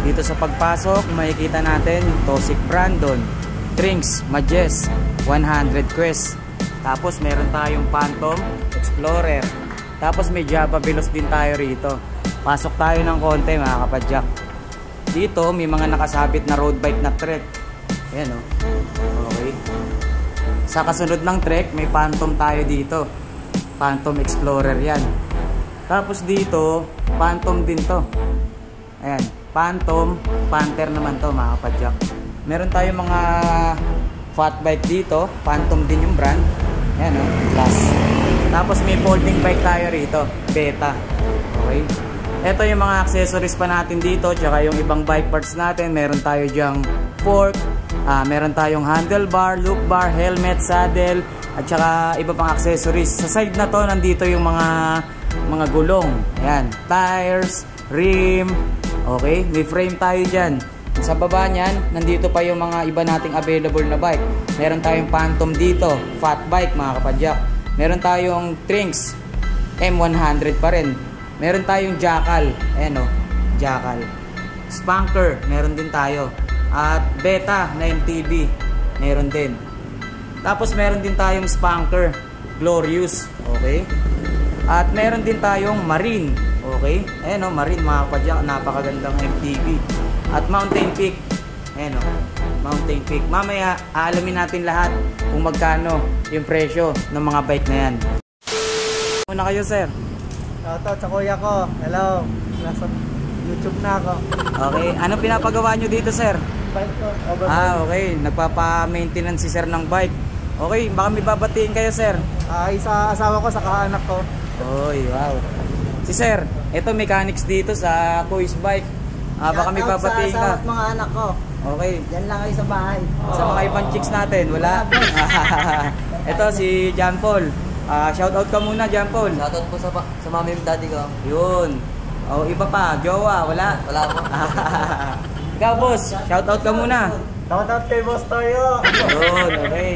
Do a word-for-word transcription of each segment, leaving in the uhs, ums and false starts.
Dito sa pagpasok, makikita natin yung Tosic Brandon, Trinks, Majes, one hundred Quest. Tapos meron tayong Phantom Explorer. Tapos may Java Veloz din tayo rito. Pasok tayo ng konti mga kapadyak. Dito may mga nakasabit na road bike na trek. Ayan o. Okay. Sa kasunod ng trek, may Phantom tayo dito. Phantom Explorer yan. Tapos dito, Phantom din to. Ayan. Phantom, Panther naman to mga kapadyak. Meron tayong mga fat bike dito. Phantom din yung brand. Ayan o, plus. Tapos may folding bike tayo rito. Beta. Okay. Ito yung mga accessories pa natin dito. Tsaka yung ibang bike parts natin. Meron tayo dyang fork. Uh, meron tayong handlebar, loop bar, helmet, saddle. At tsaka iba pang accessories. Sa side na to, nandito yung mga mga gulong. Ayan. Tires, rim. Okay, may frame tayo dyan. Sa baba nyan, nandito pa yung mga iba nating available na bike. Meron tayong Phantom dito, fat bike mga kapadyak. Meron tayong Trinks, M one hundred pa rin. Meron tayong Jackal, ayan o, Jackal. Spanker, meron din tayo. At Beta na M T B, meron din. Tapos meron din tayong Spanker, Glorious, okay. At meron din tayong Marine. Okay, ayan o, Marine mga kapadyak, napakagandang M T V. At Mountain Peak, ayan o, Mountain Peak. Mamaya, aalamin natin lahat kung magkano yung presyo ng mga bike na yan. Muna kayo, sir. Shoutout sa kuya ko. Hello, nasa YouTube na ako. Okay, anong pinapagawa nyo dito, sir? Bike ko, overhaul. Ah, okay, nagpapa-maintenance si sir ng bike. Okay, baka may babatiin kayo, sir. Ah, isa asawa ko, saka anak ko. Oy, wow. Si sir, ito mechanics dito sa Kuis Bike. Ah, baka may babatiin ka. Sa mga anak ko. Okay. Yan lang kayo sa bahay. Sa mga ibang chicks natin, wala. Ito si John Paul. Ah, shout out ka muna, John Paul. Shoutout po sa, sa mami and daddy ko. Yun. Oh, iba pa, jowa, wala. Wala po. Ikaw, boss, shout out ka muna. Shoutout kay Boss Toyo. Yun, okay.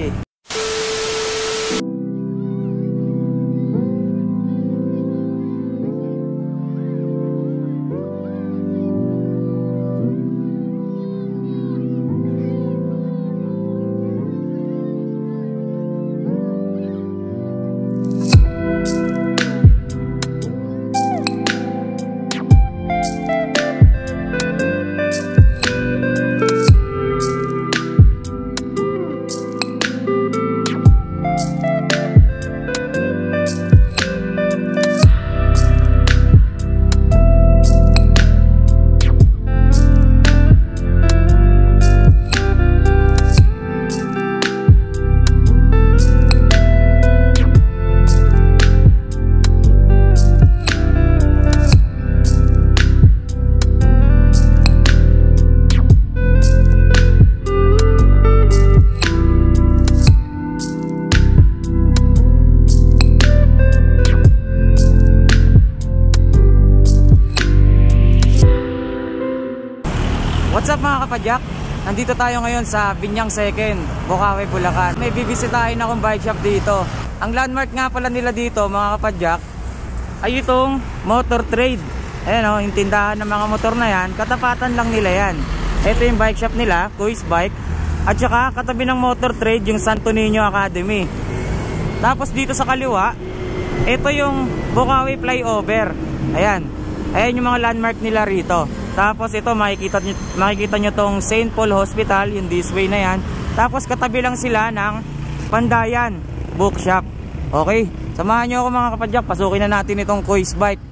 What's up mga kapadyak? Nandito tayo ngayon sa Binyang Second, Bukawi, Bulacan. May bibisitahin akong bike shop dito. Ang landmark nga pala nila dito mga kapadyak ay itong Motor Trade. Ayan o, yung tindahan ng mga motor na yan, katapatan lang nila yan. Ito yung bike shop nila, Kuis Bike. At saka katabi ng Motor Trade yung Santo Niño Academy. Tapos dito sa kaliwa, ito yung Bukawi Flyover. Ayan, ayan yung mga landmark nila rito. Tapos ito makikita nyo, makikita nyo tong Saint Paul Hospital, yung this way na yan. Tapos katabi lang sila ng Pandayan Bookshop. Okay, samahan nyo ako mga kapadyak, pasukin na natin itong Kuis Bike.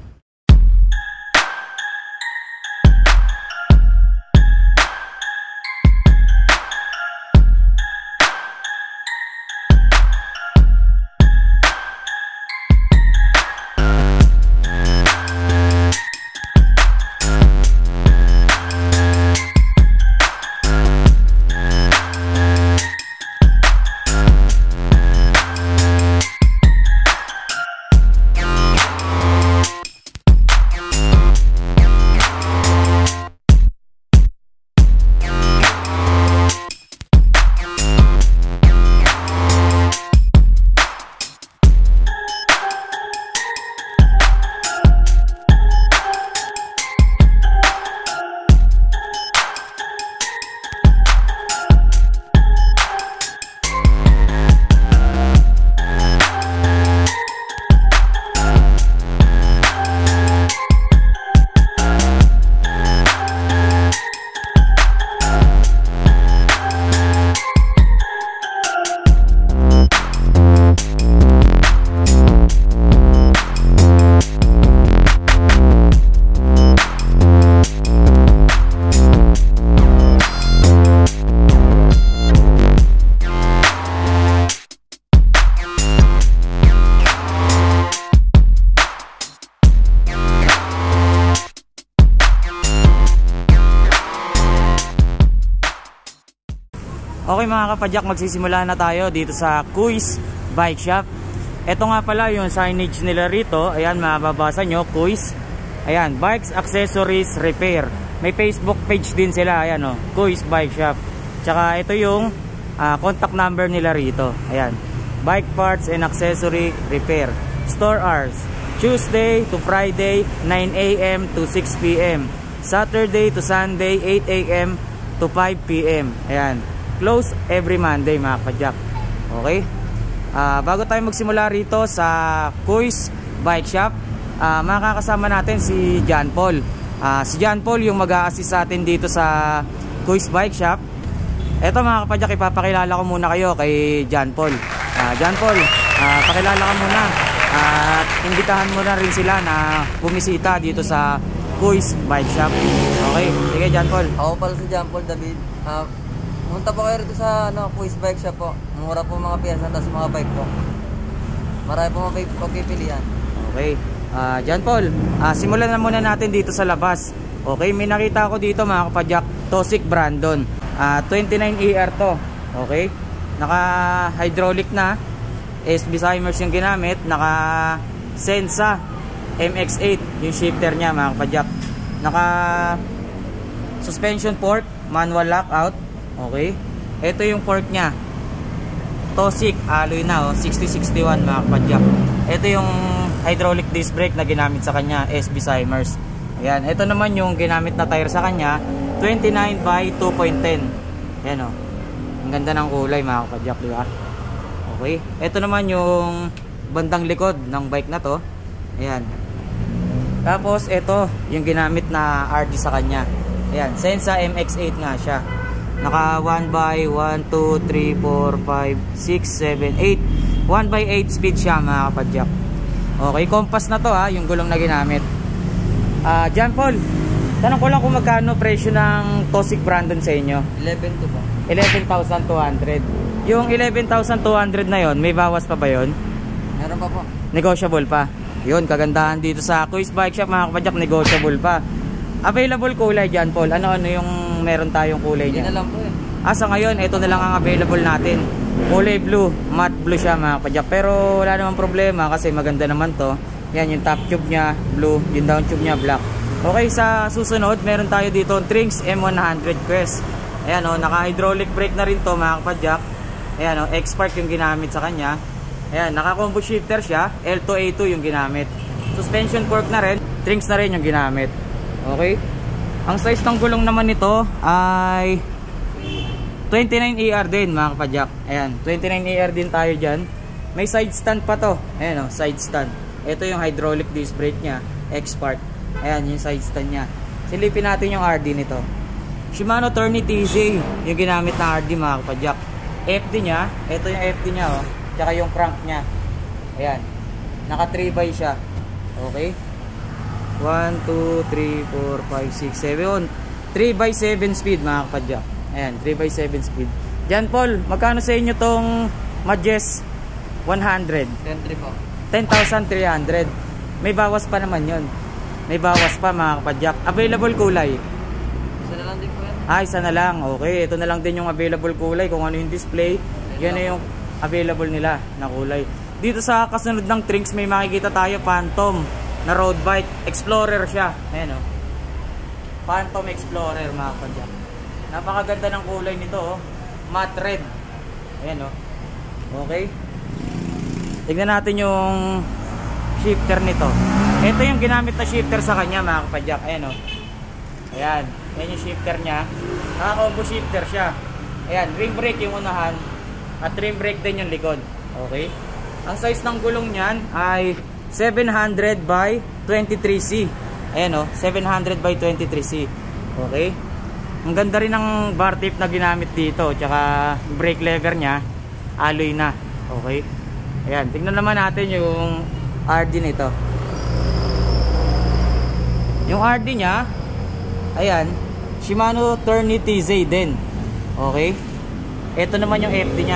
Okay mga kapadyak, magsisimula na tayo dito sa Kuis Bike Shop. Ito nga pala yung signage nila rito. Ayan, mababasa nyo, Kuis. Ayan, Bikes, Accessories, Repair. May Facebook page din sila. Ayan o, Kuis Bike Shop. Tsaka ito yung uh, contact number nila rito. Ayan, Bike Parts and Accessory Repair. Store hours, Tuesday to Friday, nine A M to six P M Saturday to Sunday, eight A M to five P M Ayan, close every Monday mga kapadyak. Okay, uh, bago tayo magsimula rito sa Kuis Bike Shop, uh, makakasama natin si John Paul. uh, Si John Paul yung mag-a-assist sa atin dito sa Kuis Bike Shop. Eto mga kapadyak, ipapakilala ko muna kayo kay John Paul. uh, John Paul, uh, pakilala ka muna at imbitahan mo na rin sila na bumisita dito sa Kuis Bike Shop. Okay, sige John Paul. Ako pala si John Paul David. Uh, Pumunta po kayo rito sa ano, Kuis Bike Shop po. Mura po mga piyesa, tapos mga bike po. Marami po mga pagpipilian. Okay, uh, John Paul, uh, simulan na muna natin dito sa labas. Okay, may nakita ako dito mga kapadyak, Tosik Brandon, uh, twenty-nine E R to. Okay, naka hydraulic na, S B Simers yung ginamit, naka Sensa M X eight yung shifter niya mga kapadyak, naka suspension fork, manual lockout. Okay, ito yung fork niya, Tosik alloy na oh, sixty sixty-one mga kapadyak. Ito yung hydraulic disc brake na ginamit sa kanya, S B Simers. Ayan, ito naman yung ginamit na tire sa kanya, twenty-nine by two point ten. Ayan oh, ang ganda ng kulay mga kapadyak, di ba? Okay, ito naman yung bandang likod ng bike na to. Ayan, tapos ito yung ginamit na R D sa kanya. Ayan, Sensa M X eight nga siya. Naka one by one, two, three, four, five, six, seven, eight. one by eight speed siya mga kapadyak. Okay, compass na to ha, yung gulong na ginamit. uh, John Paul, tanong ko lang kung magkano presyo ng Tosik Brandon sa inyo? eleven to po. eleven thousand two hundred. Yung eleven thousand two hundred na yon, may bawas pa ba yon? Meron pa po. Negotiable pa. Yun, kagandahan dito sa Kuis Bike Shop mga kapadyak, negotiable pa. Available kulay John Paul, ano-ano yung meron tayong kulay Hindi niya? na lang po eh. Ah, sa ngayon, ito na lang ang available natin. Kulay blue, matte blue siya mga kapadyak. Pero wala namang problema kasi maganda naman to. Yan, yung top tube niya, blue. Yung down tube niya, black. Okay, sa susunod, meron tayo dito Trinks M one hundred Quest. Ayan o, naka-hydraulic brake na rin to mga kapadyak. Ayan o, X-Spark yung ginamit sa kanya. Ayan, naka-combo shifter siya, L two A two yung ginamit. Suspension fork na rin, Trinks na rin yung ginamit. Okay? Ang size ng gulong naman nito ay twenty-nine E R din mga kapadyak. Ayan, twenty-nine E R din tayo dyan. May side stand pa to. Ayan o, side stand. Ito yung hydraulic disc brake nya, X-Spark. Ayan, yung side stand nya. Silipin natin yung R D nito. Shimano Tourney T Z yung ginamit na R D mga kapadyak. F D nya, ito yung F D nya oh. Tsaka yung crank nya. Ayan, naka three by siya. Okay, one, two, three, four, five, six, seven. three by seven speed mga kapadyak. Ayan, three by seven speed. John Paul, magkano sa inyo tong Majes one hundred? ten three po. ten thousand three hundred. May bawas pa naman yon. May bawas pa mga kapadyak. Available kulay? Isa na lang din po yan. Ah, isa na lang. Okay, ito na lang din yung available kulay. Kung ano yung display, yan na yung available nila na kulay. Dito sa kasunod ng Trinks, may makikita tayo Phantom na road bike. Explorer siya. Ayan o, Phantom Explorer mga kapadyak. Napakaganda ng kulay nito oh. Matte red. Ayan o. Okay, tignan natin yung shifter nito. Ito yung ginamit na shifter sa kanya mga kapadyak. Ayan o. Ayan, yan yung shifter nya. Naka-combo shifter siya. Ayan, rim brake yung unahan at rim brake din yung likod. Okay, ang size ng gulong nyan ay seven hundred by twenty-three C. Ayan o, seven hundred by twenty-three C. Okay, ang ganda rin ng bar tip na ginamit dito. Tsaka brake lever nya, alloy na. Okay, ayan, tingnan naman natin yung R D nito. Yung R D nya, ayan, Shimano Tourney T Z din. Okay, ito naman yung F D nya.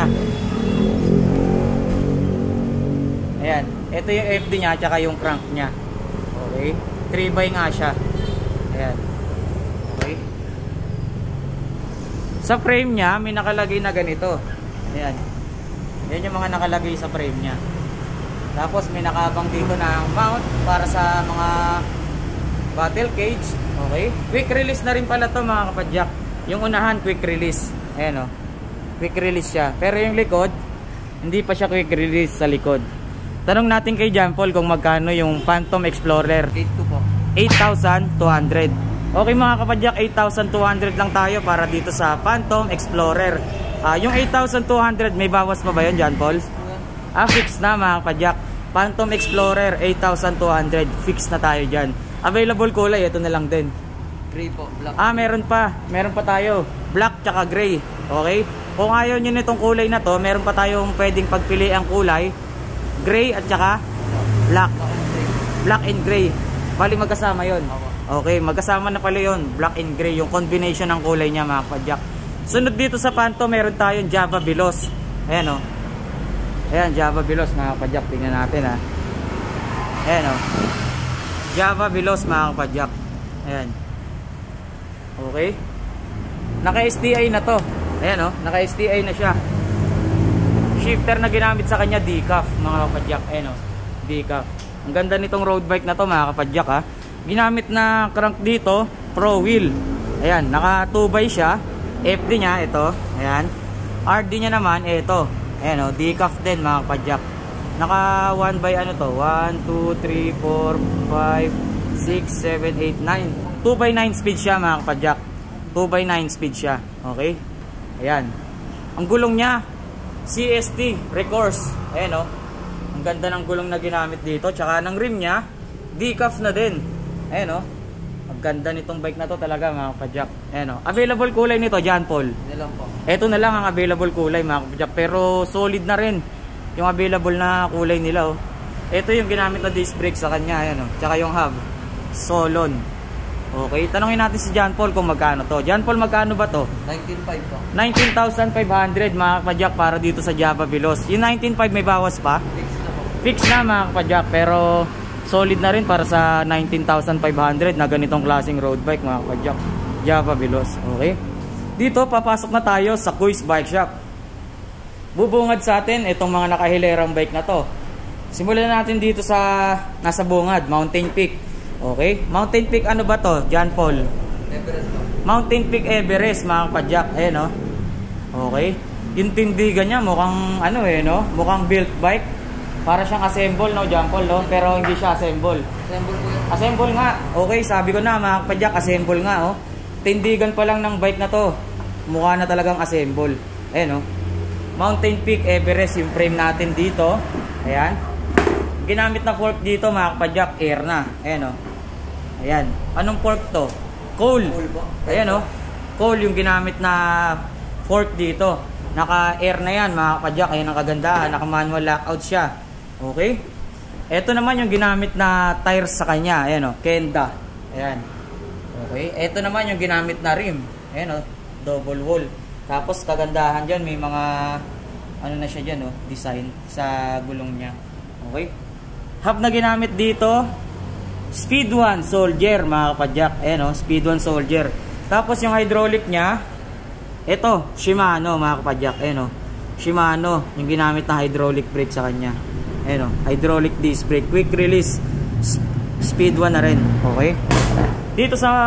Ayan, ito yung F D nya tsaka yung crank nya. Okay, three by nga siya. Ayan. Okay, Sa frame niya, may nakalagay na ganito. Ayan. Yan yung mga nakalagay sa frame niya. Tapos may nakabang dito na mount para sa mga battle cage. Okay. Quick release na rin pala to mga kapadyak. Yung unahan quick release. Ayan o. Quick release siya. Pero yung likod, hindi pa siya quick release sa likod. Tanong natin kay John Paul kung magkano yung Phantom Explorer. eight two po. eight thousand two hundred. Okay mga kapadyak, eight thousand two hundred lang tayo para dito sa Phantom Explorer. Uh, yung eight thousand two hundred, may bawas pa ba yun, John Paul? Ah, fix na mga kapadyak. Phantom Explorer, eight thousand two hundred. Fix na tayo dyan. Available kulay, ito na lang din. Gray po, black. Ah, meron pa. Meron pa tayo. Black tsaka gray. Okay? Kung ayaw nyo nitong kulay na to, meron pa tayong pwedeng pagpili ang kulay. Gray at tsaka black. Black and gray. Bali magkasama yon. Okay, magkasama na pala yon. Black and gray. Yung combination ng kulay niya mga kapadyak. Sunod dito sa Phantom, meron tayong Java Veloz. Ayan o. Ayan, Java Veloz mga kapadyak. Tingnan natin ha. Ayan o. Java Veloz mga kapadyak. Ayan. Okay. Naka-S T I na to. Ayan o. Naka-S T I na siya. Shifter na ginamit sa kanya, decaf mga kapadyak. Ayan o. Decaf. Ang ganda nitong road bike na to mga kapadyak ha. Ginamit na crank dito, pro wheel. Ayan, naka two by siya. F D niya, ito. Ayan. R D niya naman, ito. Ayan o, decaf din mga kapadyak. Naka one by ano to? one, two, three, four, five, six, seven, eight, nine. two by nine speed siya mga kapadyak. two by nine speed siya. Okay? Ayan. Ang gulong niya, C S T, Recourse. Ayan o. Ang ganda ng gulong na ginamit dito. Tsaka ng rim niya, decaf na din. Ayan o. Ang ganda nitong bike na to talaga mga kapadyak. Ayan o. Available kulay nito, John Paul. Ito lang po. Ito na lang ang available kulay mga kapadyak. Pero solid na rin yung available na kulay nila o. Ito yung ginamit na disc brake sa kanya. Ayan o. Tsaka yung hub. Solon. Okay. Tanongin natin si John Paul kung magkano to. John Paul, magkano ba to? nineteen five po. nineteen thousand five hundred mga kapadyak para dito sa Java Veloz. Yung nineteen five may bawas pa? Fix na po. Fix na mga kapadyak. Pero solid na rin para sa nineteen thousand five hundred na ganitong klaseng road bike mga kapadyak. Java Veloz. Okay. Dito papasok na tayo sa Kuis Bike Shop. Bubungad sa atin itong mga nakahilerang bike na to. Simulan natin dito sa nasa bungad, Mountain Peak. Okay. Mountain Peak ano ba to, John Paul? Everest po. Mountain Peak Everest mga kapadyak. Ayan o. Okay. Yung tindigan niya mukhang ano eh no, mukhang built bike. Para siyang assemble no, John Paul no, pero hindi siya assemble. Assemble po yun. Assemble nga. Okay, sabi ko na mga kapadyak, assemble nga oh. Tindigan pa lang ng bike na to. Mukha na talagang assemble. Ayan oh. Mountain Peak Everest yung frame natin dito. Ayan. Ginamit na fork dito mga kapadyak, air na. Ayan oh. Ayan. Anong fork to? Coal. Coal po. Ayan oh. Coal yung ginamit na fork dito. Naka-air na yan mga kapadyak. Ayan ang kagandahan. Naka-manual lockout siya. Okay. Ito naman yung ginamit na tires sa kanya. Ayan o. Kenda. Ayan. Okay. Ito naman yung ginamit na rim. Ayan o. Double wall. Tapos kagandahan dyan. May mga ano na siya dyan o. Design sa gulong niya. Okay. Hub na ginamit dito. Speed one Soldier mga kapadyak. Ayan o. Speed one Soldier. Tapos yung hydraulic niya. Ito. Shimano mga kapadyak. Ayan o. Shimano. Yung ginamit na hydraulic brake sa kanya. Ayan o, hydraulic disc brake, quick release, speed one na rin. Okay. Dito sa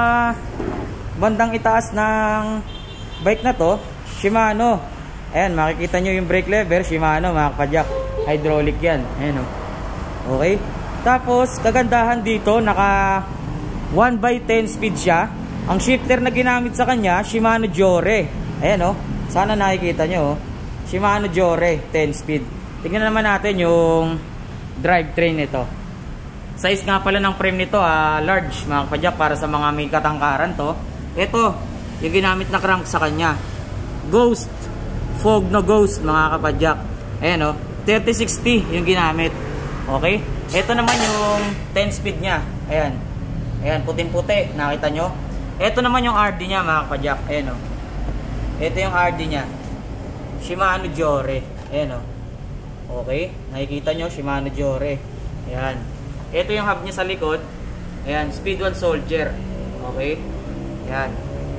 bandang itaas ng bike na to, Shimano. Ayan, makikita nyo yung brake lever, Shimano mga kapadyak. Hydraulic yan. Ayan o. Okay. Tapos, kagandahan dito, naka one by ten speed siya. Ang shifter na ginamit sa kanya, Shimano Jore. Ayan o. Sana nakikita nyo o. Shimano Jore, ten speed. Tingnan naman natin yung drivetrain nito. Size nga pala ng frame nito, ah, large mga kapadyak, para sa mga may katangkaran to. Ito, yung ginamit na crank sa kanya. Ghost, Fog no Ghost mga kapadyak. Ayan o, thirty sixty yung ginamit. Okay? Ito naman yung ten speed nya. Ayan. Ayan, puting-puti. Nakita nyo? Ito naman yung R D nya mga kapadyak. Ayan o. Ito yung R D nya. Shimano Jore. Ayan o. Okay, nakikita nyo, Shimano Jore. Ayan. Ito yung hub niya sa likod. Ayan, Speed one Soldier. Okay. Ayan.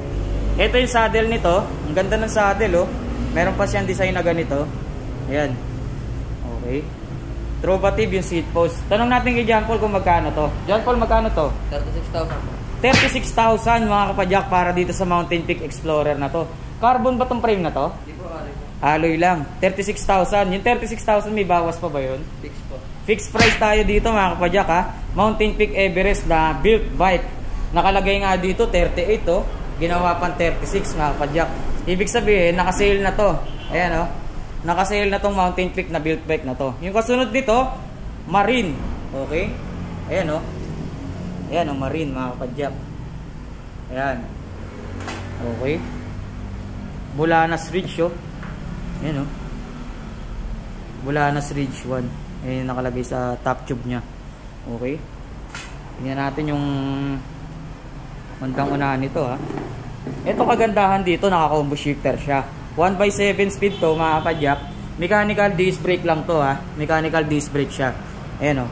Ito yung saddle nito. Ang ganda ng saddle, oh. Meron pa siyang design na ganito. Ayan. Okay. Trovative yung seat post. Tanong natin kay John Paul kung magkano to. John Paul, magkano to? thirty-six thousand. thirty-six thousand mga kapadyak para dito sa Mountain Peak Explorer na to. Carbon ba tong frame na to? Di po, alay po. Alloy lang. thirty-six thousand. Yung thirty-six thousand may bawas pa ba yun? Fix po. Fixed price tayo dito mga kapadyak ha. Mountain Peak Everest na built bike. Nakalagay nga dito thirty-eight oh. Ginawa pang thirty-six mga kapadyak. Ibig sabihin naka-sale na to. Ayan oh. Naka-sale na tong Mountain Peak na built bike na to. Yung kasunod dito, Marine. Okay? Ayan oh. Ayan oh, Marine mga kapadyak. Ayan. Okay. Bulanas Ridge oh. Ayan oh. Bulanas Ridge one. Ayan nakalagay sa top tube nya. Okay. Tingnan natin yung bandang unahan nito ha. Ito kagandahan dito, naka-combo shifter siya. one by seven speed to mga kapadyak. Mechanical disc brake lang to ha. Mechanical disc brake siya. Ayan o.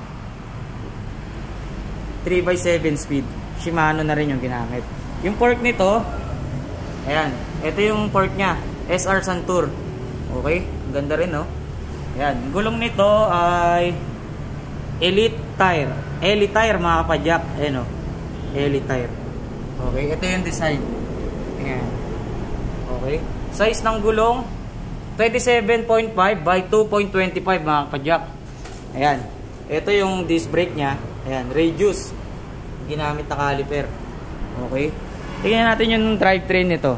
three by seven speed. Shimano na rin yung ginamit. Yung fork nito, ayan. Ito yung fork nya. S R Santur. Okay. Ganda rin no. Ayan. Gulong nito ay Elite tire. Elite tire mga kapadyak. Ayan o. Elite tire. Okay. Ito yung design. Ayan. Okay. Size ng gulong twenty-seven point five by two point two five mga kapadyak. Ayan. Ito yung disc brake nya. Ayan. Radius. Ginamit na caliper. Okay. Tingnan natin yung drivetrain nito.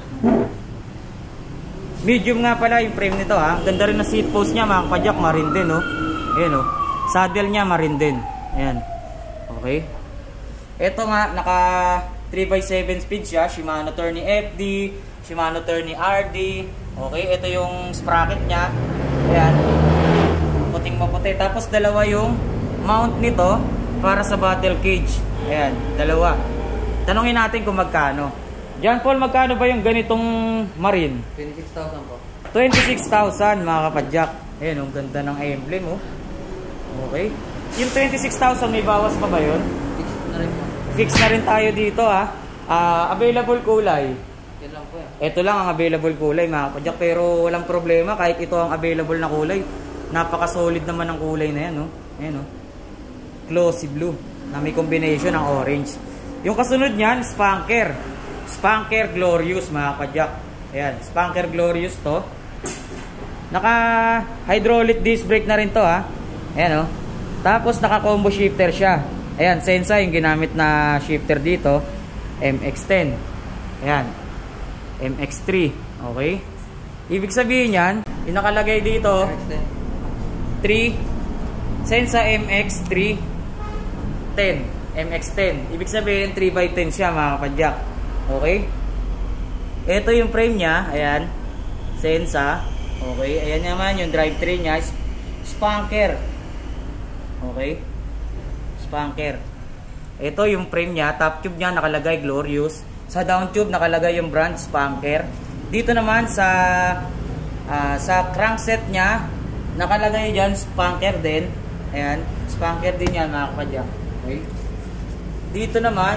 Medium nga pala yung frame nito ha. Ganda rin na seat post nya mga kapadyak. Marin din oh. Ayan oh. Saddle nya marin din. Ayan. Okay. Ito nga naka three by seven speed siya. Shimano Tourney F D. Shimano Tourney R D. Okay, ito yung sprocket nya. Ayan. Puting maputi. Tapos dalawa yung mount nito para sa battle cage. Ayan, dalawa. Tanungin natin kung magkano. John Paul, magkano ba yung ganitong Marine? twenty-six thousand po. twenty-six thousand mga kapadyak. Ayan, ang ganda ng emblem oh. Okay. Yung twenty-six thousand may bawas pa ba yun? Fix na rin po. Fix na rin tayo dito ha. Uh, available kulay. Yan lang po yan. Ito lang ang available kulay mga kapadyak. Pero walang problema kahit ito ang available na kulay. Napaka-solid naman ang kulay na yan. No? Ayan, no? Glossy blue na may combination ng orange. Yung kasunod niyan, Spanker. Spanker Glorious mga kapadyak. Ayan, Spanker Glorious to. Naka hydraulic disc brake na rin to ha. Ayan, no? Tapos naka combo shifter siya. Ayan, Sensa yung ginamit na shifter dito. M X ten. Ayan. M X three. Okay. Ibig sabihin yan, yung nakalagay dito, three. Sensa M X three ten. M X ten. Ibig sabihin, three by ten siya mga kapadyak. Okay. Ito yung frame niya. Ayan. Sensa. Okay. Ayan naman yung drivetrain niya. Spanker. Okay. Spanker. Ito yung frame niya. Top tube niya nakalagay Glorious. Sa down tube nakalagay yung brand Spanker. Dito naman sa uh, sa crankset niya nakalagay dyan Spanker din. Ayan. Spanker din yan mga kapadyak. Okay. Dito naman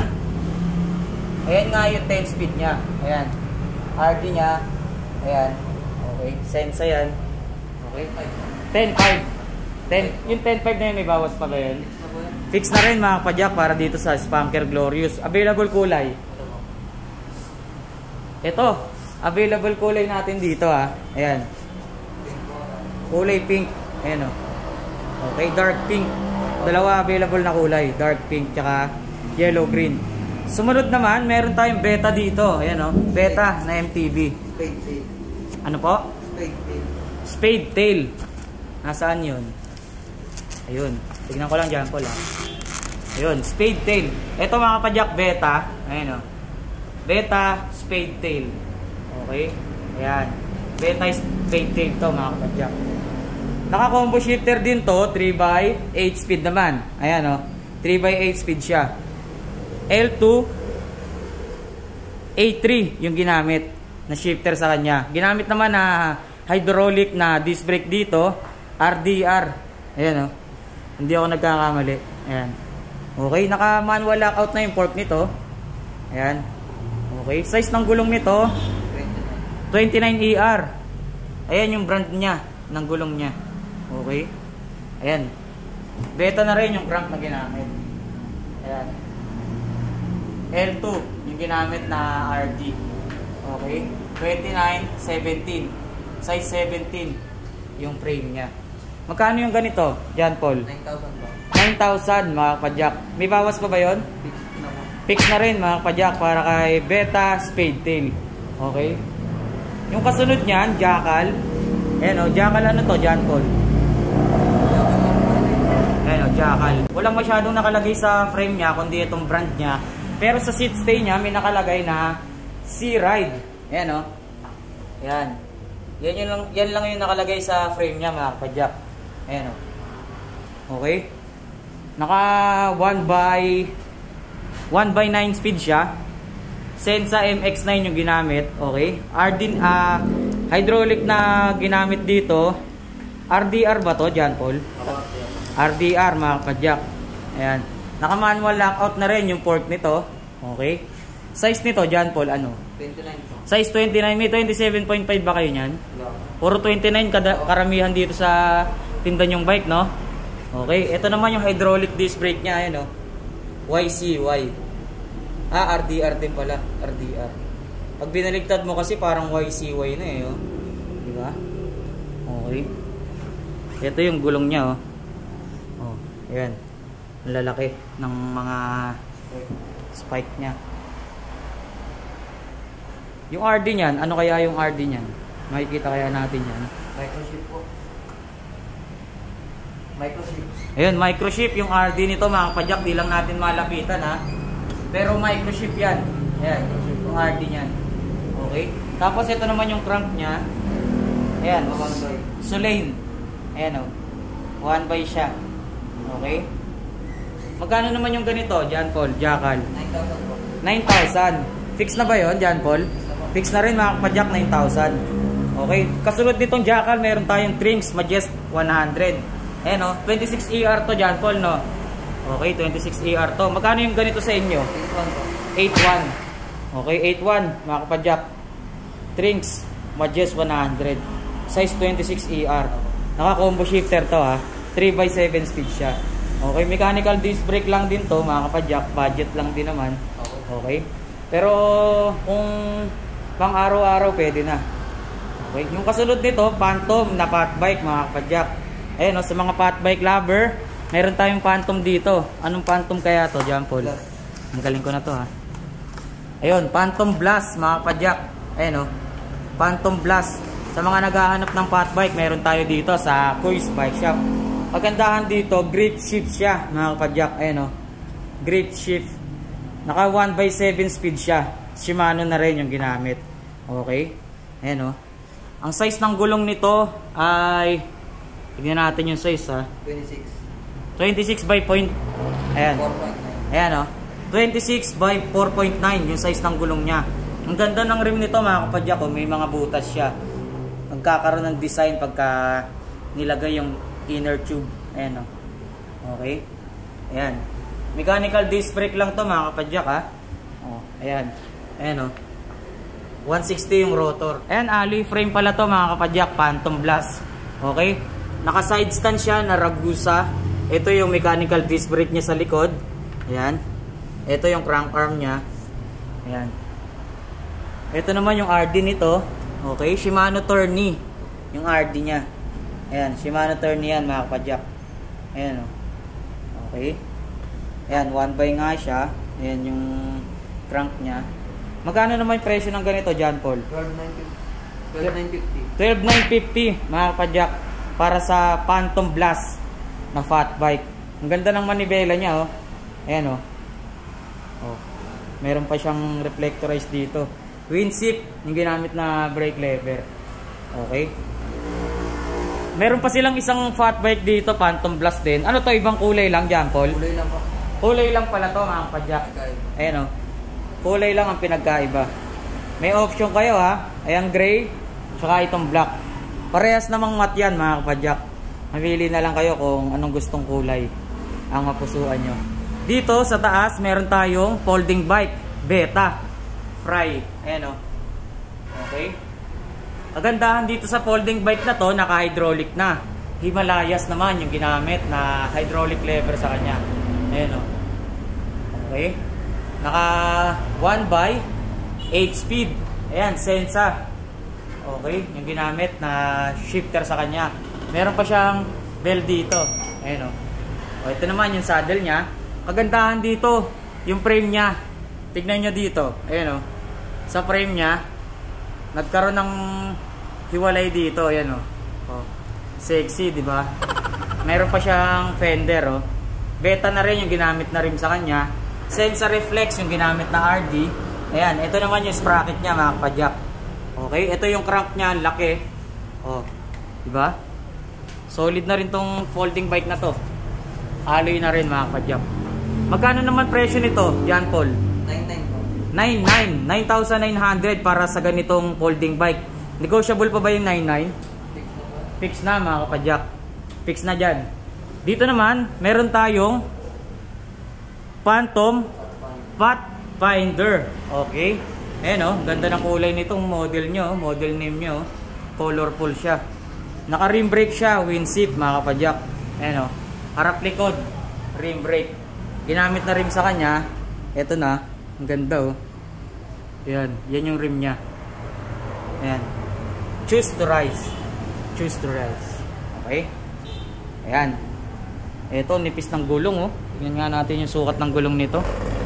ayan nga yung ten speed niya. Ayan. R D niya. Ayan. Okay. Sensa yan. Okay. ten five. ten. Yung ten five na yun may bawas pa ba yun? Fix na rin mga kapadyak para dito sa Spanker Glorious. Available kulay. Ito. Available kulay natin dito ha. Ayan. Kulay pink. Ayan o. Okay. Dark pink. Dalawa available na kulay. Dark pink tsaka yellow green. Sumunod naman, meron tayong beta dito. Ayan o. Beta na M T B. Spade tail. Ano po? Spade tail. Spade tail. Nasaan yun? Ayun. Tignan ko lang dyan po lang. Ayun. Spade tail. Ito mga kapadyak, beta. Ayan o. Beta spade tail. Okay. Ayan. Beta spade tail to mga kapadyak. Naka-combo shifter din to. three by eight speed naman. Ayan o. three by eight speed siya. L two A three yung ginamit na shifter sa kanya. Ginamit naman na hydraulic na disc brake dito. R D R. Ayan o. Hindi ako nagkakamali. Ayan. Okay. Naka-manual lockout na yung fork nito. Ayan. Okay, size ng gulong nito twenty-nine E R. Ayan yung brand niya ng gulong niya. Okay. Ayan. Beta na rin yung crank na ginamit. Ayan. L two yung ginamit na R D. Okay. twenty-nine seventeen. Size seventeen yung frame niya. Magkano yung ganito, John Paul? nine thousand po. nine thousand mga kapadyak. May bawas pa ba yun? Fixed na po. Fix na rin mga kapadyak para kay Beta Spade Tail. Okay. Yung kasunod niyan, Jackal. Ayan o, Jackal ano to, John Paul? Ayan o, Jackal. Walang masyadong nakalagay sa frame niya, kundi itong brand niya. Pero sa seat stay niya, may nakalagay na Sea Ride. Ayan o. Ayan. Yan, yun lang, yan lang yung nakalagay sa frame niya mga kapadyak. Ayan o. Okay. Naka one by nine speed siya. Sensa M X nine yung ginamit. Okay. R D, uh, hydraulic na ginamit dito. R D R ba to, John Paul? R D R mga kapadyak. Ayan. Naka manual lockout na rin yung port nito. Okay. Size nito, John Paul, ano? twenty-nine po. Size twenty-nine. May twenty-seven point five ba kayo nyan? Puro twenty-nine kada, karamihan dito sa tinda nyong bike, no? Okay. Ito naman yung hydraulic disc brake niya. Ayan o. Y C Y. Ah, R D R din pala. R D R. Pag binaligtad mo kasi parang Y C Y na eh. Oh. Diba? Okay. Ito yung gulong niya. Oh. Oh, ayan. Ang lalaki ng mga spike niya. Yung R D niyan, ano kaya yung R D niyan? Makikita kaya natin yan. Microchip po. Microchip. Ayun, microchip yung R D nito mga kapadyak. Di lang natin malapitan ha. Pero microchip yan. Ayan, yung R D niyan. Okay. Tapos ito naman yung crank niya. Ayan. Solane. Ayan o. One by siya. Okay. Magkano naman yung ganito, John Paul? Jackal. nine thousand po. nine thousand. Fix na ba yun, John Paul? Fix na rin mga kapadyak, nine thousand. Okay. Kasunod nitong Jackal, meron tayong Trinks Majest one hundred. Ayan o. twenty-six E R to, John Paul, no? Okay, twenty-six E R to. Magkano yung ganito sa inyo? eight one. Okay, eight one, mga kapadyak. Trinks Majest one hundred. Size twenty-six E R. Naka-combo shifter to ha. three by seven speed siya. Okay, mechanical disc brake lang din to, mga kapadyak. Budget lang din naman. Okay. Pero kung pang araw-araw pwede na. Okay, yung kasunod nito, Phantom na fat bike mga kapadyak. Ayun, no, sa mga fat bike lover, meron tayong Phantom dito. Anong Phantom kaya to, John Paul? Ang galing ko na to ha. Ayun, Phantom Blast mga kapadyak. Ayun o, Phantom Blast. Sa mga naghahanap ng fat bike, meron tayo dito sa Kuis Bike Shop. Pagandahan dito, grip shift siya mga kapadyak. Ayun o, grip shift. Naka one by seven speed siya. Shimano na rin yung ginamit. Okay. Ayun o. Ang size ng gulong nito ay, tignan natin yung size ha. twenty-six. twenty-six by point. Ayan. four point nine. Ayan o. twenty-six by four point nine yung size ng gulong niya. Ang ganda ng rim nito mga kapadyak ko. May mga butas siya. Nagkakaroon ng design pagka nilagay yung inner tube. Ayan o. Okay. Ayan. Mechanical disc brake lang to mga kapadyak ha. O, ayan. Ayan o. one sixty yung rotor. Ayan, alloy frame pala to mga kapadyak. Phantom Blast. Okay. Naka side stand siya na Ragusa. Ito yung mechanical disc brake niya sa likod. Ayan. Ito yung crank arm niya. Ayan. Ito naman yung R D nito. Okay. Shimano Tourney. Yung R D niya. Ayan. Shimano Tourney yan mga kapadyak. Ayan o. Okay. Ayan. One by nga siya. Ayan yung crank niya. Magkano naman yung presyo ng ganito, John Paul? twelve nine fifty. twelve nine fifty mga kapadyak. Para sa Phantom Blast na fat bike. Ang ganda ng manibela niya oh. Ayan oh. Oh. Meron pa siyang reflectorized dito. Windshield yung ginamit na brake lever. Okay. Meron pa silang isang fat bike dito, Phantom Blast din. Ano to, ibang kulay lang, John Paul? Kulay lang po. Kulay lang pala to mga kapadyak. Ayan oh. Kulay lang ang pinagkaiba. May option kayo ha. Ayan gray, tsaka itong black. Parehas namang mat yan mga kapadyak. Mamili na lang kayo kung anong gustong kulay ang mapusuan nyo. Dito sa taas meron tayong folding bike Beta fry. Ayan o. Okay. Kagandahan dito sa folding bike na to, naka-hydraulic na. Himalayas naman yung ginamit na hydraulic lever sa kanya. Ayan o. Okay. Naka one by eight speed. Ayan, Sensa. Okay, yung ginamit na shifter sa kanya. Meron pa siyang bell dito. Ayan o. O, ito naman yung saddle niya. Kagandahan dito, yung frame niya. Tignan nyo dito. Ayan o. Sa frame niya, nagkaroon ng hiwalay dito. Ayan o. O. Sexy, di ba? Meron pa siyang fender o. Beta na rin yung ginamit na rim sa kanya. Sensa reflex yung ginamit na R D. Ayan, ito naman yung sprocket niya, mga kapadyak. Okay, ito yung crank niya, ang laki. Oh, di ba? Solid na rin tong folding bike na to. Alloy na rin, mga kapadyak. Magkano naman presyo nito, John Paul? nine nine po. nine nine, nine thousand nine hundred para sa ganitong folding bike. Negotiable pa ba yung nine nine? Fix na, mga kapadyak. Fix na dyan. Dito naman, meron tayong Phantom Pathfinder. Okay. Ayan o, ganda ng kulay nitong model nyo, model name nyo. Colorful siya. Naka rim brake siya, windshield, mga kapadyak. Ayan o, harap likod, rim brake. Ginamit na rim sa kanya. Ito na, ang ganda o. Ayan, yan yung rim niya. Ayan. Choose to rise. Choose to rise. Okay. Ayan. Ito, nipis ng gulong oh. Tingnan nga natin yung sukat ng gulong nito.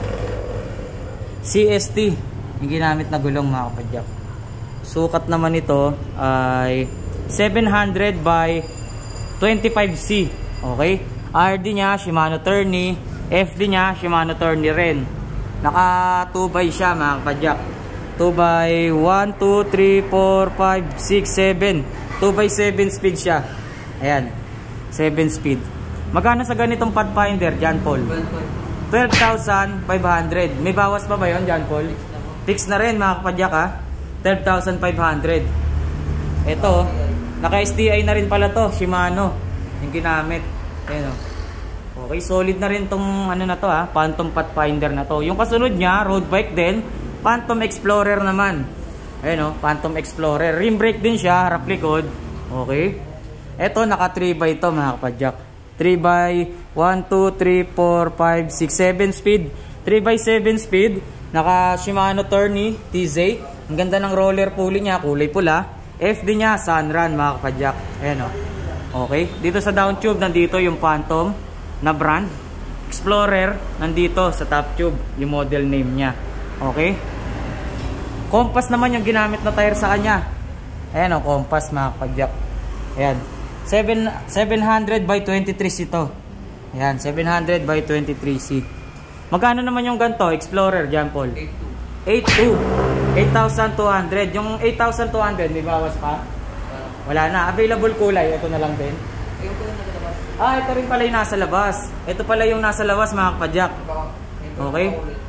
C S T yung ginamit na gulong, mga kapadyak. Sukat naman ito ay seven hundred by twenty-five C. Okay? R D niya Shimano Tourney, F D niya Shimano Tourney rin. Naka two by siya, mga kapadyak. two by one, two, three, four, five, six, seven. two by seven speed siya. Ayan. seven speed. Magkano sa ganitong Pathfinder, John Paul? twelve thousand five hundred. May bawas pa ba yun, John Paul? Fix na rin, mga kapadyak ha. twelve thousand five hundred. Ito, naka-S T I na rin pala to, Shimano. Yung ginamit. Ayan o. Okay, solid na rin tong ano na to ha, Phantom Pathfinder na to. Yung kasunod niya, road bike din, Phantom Explorer naman. Ayan o, Phantom Explorer. Rim brake din siya, harap likod. Okay. Ito, naka three by to, mga kapadyak. three by one, two, three, four, five, six, seven speed. three by seven speed. Naka Shimano Tourney T Z. Ang ganda ng roller pulley niya, kulay pula. F D niya, Sunrun, mga kapadyak. Ayan o. Okay. Dito sa down tube, nandito yung Phantom na brand. Explorer, nandito sa top tube, yung model name niya. Okay. Compass naman yung ginamit na tire sa kanya. Ayan o, compass, mga kapadyak. Ayan. seven hundred by twenty-three C ito. Ayan, seven hundred by twenty-three C. Magkano naman yung ganito, Explorer, John Paul? eight two. eight thousand two hundred. Yung eight thousand two hundred, may bawas pa? Wala na. Available kulay, ito na lang din. Ah, ito rin pala yung nasa labas. Ito pala yung nasa labas, mga kapadyak. Okay?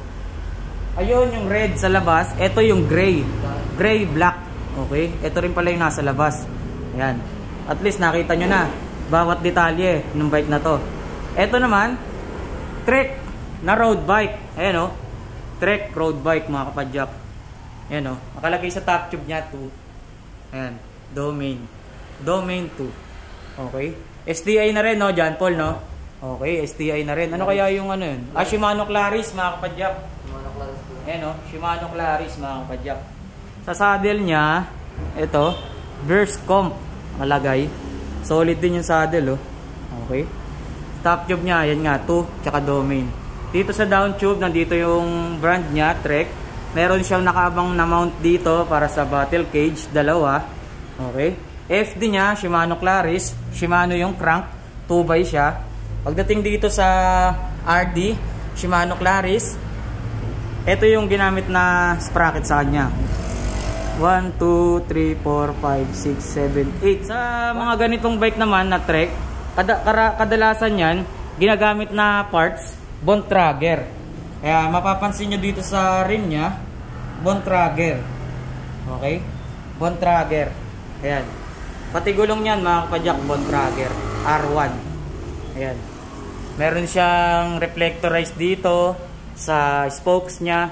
Ayun, yung red sa labas. Ito yung gray. Gray, black. Okay? Ito rin pala yung nasa labas. Ayan. At least nakita nyo na bawat detalye ng bike na to. Ito naman, Trek na road bike. Ayan o. Trek road bike, mga kapadyak. Ayan o. Nakalagay sa top tube niya two. Ayan. Domain. Domain two. Okay. S T I na rin, no, John Paul, no? Okay, S T I na rin. Ano kaya yung ano yun? Ah, Shimano Claris, mga kapadyak. Shimano Claris po. Ayan o. Shimano Claris, mga kapadyak. Sa saddle niya, ito, Burst Comp. Malagay. Solid din yung saddle, oh. Okay. Top tube niya, yan nga, two, tsaka Domain. Dito sa down tube, nandito yung brand niya, Trek. Meron siyang nakaabang na mount dito para sa battle cage, dalawa. Okay. F D niya, Shimano Claris. Shimano yung crank, two by siya. Pagdating dito sa R D, Shimano Claris. Ito yung ginamit na sprocket sa kanya. one, two, three, four, five, six, seven, eight. Sa mga ganitong bike naman na Trek, kada, kara, kadalasan yan, ginagamit na parts, Bontrager. Kaya mapapansin nyo dito sa rim nya, Bontrager. Okay? Bontrager. Ayan. Pati gulong nyan, mga kapadyak, Bontrager. R one. Ayan. Meron siyang reflectorized dito sa spokes nya.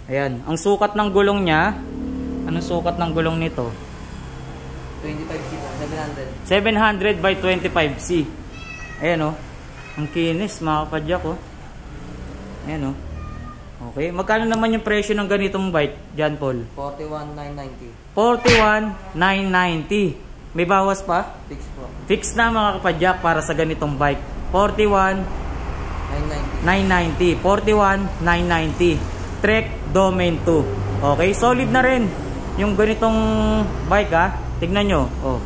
Ayan. Ang sukat ng gulong niya, anong sukat ng gulong nito? twenty-five C po, seven hundred. seven hundred by twenty-five C. Ayan, oh. Ang kinis, mga kapadyak, oh. Ayan, oh. Okay. Magkano naman yung presyo ng ganitong bike, John Paul? forty-one thousand nine hundred ninety. forty-one thousand nine hundred ninety. May bawas pa? Fix po. Fix na, mga kapadyak, para sa ganitong bike. forty-one thousand nine hundred ninety. forty-one thousand nine hundred ninety. Trek Domain two. Okay, solid na rin yung ganitong bike, ha. Tignan nyo. Oh.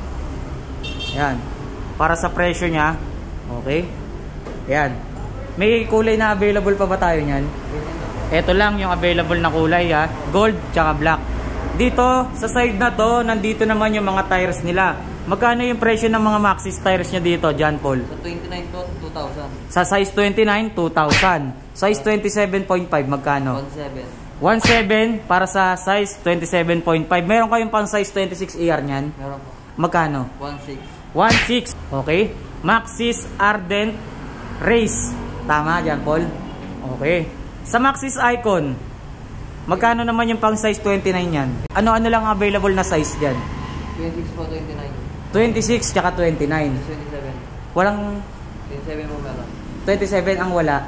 Yan. Para sa presyo nya. Okay. Yan. May kulay na available pa ba tayo nyan? Ito lang yung available na kulay, ha. Gold tsaka black. Dito sa side na to, nandito naman yung mga tires nila. Magkano yung presyo ng mga Maxxis tires nya dito, John Paul? Sa twenty-nine po, two thousand. Sa size twenty-nine, two thousand. Size twenty-seven point five, magkano? one seven. one seven para sa size twenty-seven point five. Meron kayong pang size twenty-six E R niyan? Meron po. Magkano? one six. one six. Okay. Maxxis Ardent Race. Tama, John Paul? Okay. Sa Maxxis Icon, magkano naman yung pang size twenty-nine yan? Ano-ano lang available na size dyan? twenty-six po, twenty-nine. twenty-six tsaka twenty-nine. twenty-seven. Walang twenty-seven mo meron. twenty-seven ang wala.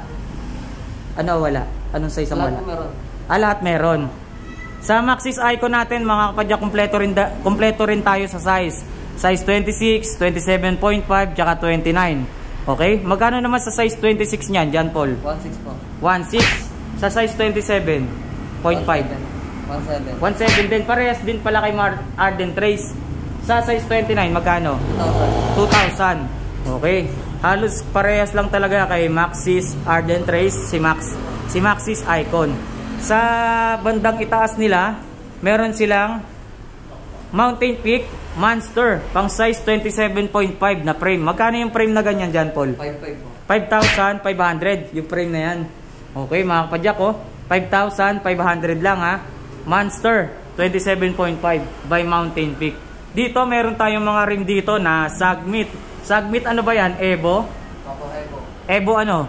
Ano wala? Anong size ang Lahat wala? po meron. Ah, lahat meron. Sa Maxxis Icon natin, mga kapadyak, kompleto rin, da, kompleto rin tayo sa size. Size twenty-six, twenty-seven point five, tsaka twenty-nine. Okay? Magkano naman sa size twenty-six niyan, John Paul? one six po. one six. Sa size twenty-seven point five. one seven. one seven din. Parehas din pala kay Mar Ardent Race. Sa size twenty-nine, magkano? two thousand. two thousand. Okay. Halos parehas lang talaga kay Maxxis Ardent Race, si Max, si Maxxis Icon. Sa bandang itaas nila, meron silang Mountain Peak Monster, pang size twenty-seven point five na frame. Magkano yung frame na ganyan, John Paul? five five po. five thousand five hundred yung frame na yan. Okay, mga kapadyak, oh. five thousand five hundred lang, ha. Monster twenty-seven point five by Mountain Peak. Dito meron tayong mga rim dito na Sagmit. Sagmit ano ba yan? Evo? Opo, Evo. Evo ano?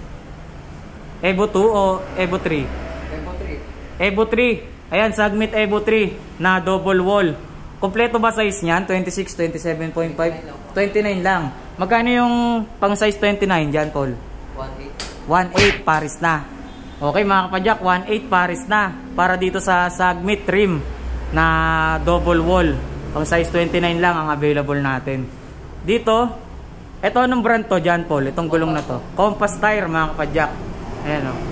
Evo two o Evo three? Evo three. Evo three. Ayan, Sagmit Evo three na double wall. Kompleto ba size niyan? twenty-six, twenty-seven point five? twenty-nine lang. Magkano yung pang size twenty-nine, John Paul? one eight. one eight paris na. Okay, mga kapadyak, one eight paris na. Para dito sa Sagmit trim na double wall. Pang size twenty-nine lang ang available natin. Dito, ito anong brand to, John Paul? Itong gulong na to. Compass Tire, mga kapadyak. Ayan, o.